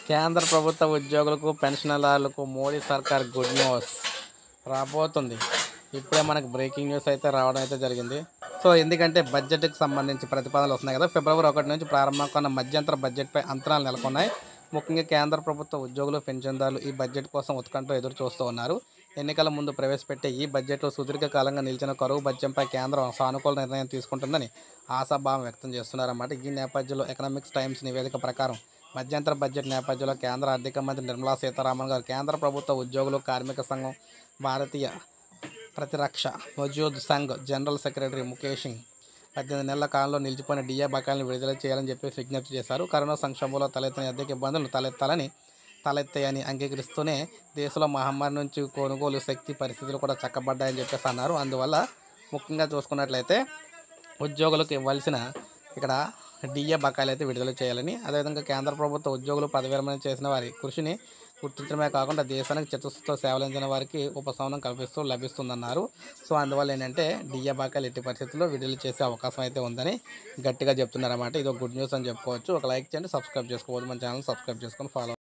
కేంద్ర ప్రభుత్వ ఉద్యోగులకు పెన్షనర్లకు మోడీ సర్కార్ గుడ్ న్యూస్ రాబోతుంది. ఇప్పుడే మనకు బ్రేకింగ్ న్యూస్ అయితే రావడం అయితే జరిగింది. సో ఎందుకంటే బడ్జెట్కి సంబంధించి ప్రతిపాదనలు వస్తున్నాయి కదా. ఫిబ్రవరి 1 నుంచి ప్రారంభం కానున్న మధ్యంతర బడ్జెట్పై అంచనాలు నెలకొన్నాయి. ముఖ్యంగా కేంద్ర ప్రభుత్వ ఉద్యోగులు, పెన్షన్దారులు ఈ బడ్జెట్ కోసం ఉత్కంఠ ఎదురు చూస్తూ ఉన్నారు. ఎన్నికల ముందు ప్రవేశపెట్టే ఈ బడ్జెట్లో సుదీర్ఘకాలంగా నిలిచిన కరువు భత్యంపై కేంద్రం సానుకూల నిర్ణయం తీసుకుంటుందని ఆశాభావం వ్యక్తం చేస్తున్నారన్నమాట. ఈ నేపథ్యంలో ఎకనామిక్స్ టైమ్స్ నివేదిక ప్రకారం మధ్యంతర బడ్జెట్ నేపథ్యంలో కేంద్ర ఆర్థిక మంత్రి నిర్మలా సీతారామన్ గారు కేంద్ర ప్రభుత్వ ఉద్యోగులు, కార్మిక సంఘం, భారతీయ ప్రతిరక్ష మజ్దూర్ సంఘ్ జనరల్ సెక్రటరీ ముఖేష్ సింగ్ 18 నెలల కాలంలో నిలిచిపోయిన డిఏ బకాయిలను విడుదల చేయాలని చెప్పి విజ్ఞప్తి చేశారు. కరోనా సంక్షోభంలో తలెత్తిన ఆర్థిక ఇబ్బందులు తలెత్తాయని అంగీకరిస్తూనే దేశంలో మహమ్మారి నుంచి కొనుగోలు శక్తి పరిస్థితులు కూడా చక్కబడ్డాయని చెప్పేసి అన్నారు. అందువల్ల ముఖ్యంగా చూసుకున్నట్లయితే ఉద్యోగులకు ఇవ్వాల్సిన ఇక్కడ డిఏ బకాయిలు అయితే విడుదల చేయాలని, అదేవిధంగా కేంద్ర ప్రభుత్వ ఉద్యోగులు పదవి విరమణ చేసిన వారి కృషిని గుర్తించడమే కాకుండా దేశానికి చిత్తశుద్ధితో సేవలందించిన వారికి ఉపశమనం లభిస్తుందన్నారు. సో అందువల్ల ఏంటంటే డిఏ బకాయిలు ఎట్టి పరిస్థితుల్లో విడుదల చేసే అవకాశం అయితే ఉందని గట్టిగా చెప్తున్నారన్నమాట. ఇది ఒక గుడ్ న్యూస్ అని చెప్పుకోవచ్చు. ఒక లైక్ చేయండి, సబ్స్క్రైబ్ చేసుకోవద్దు, మన ఛానల్ సబ్స్క్రైబ్ చేసుకొని ఫాలో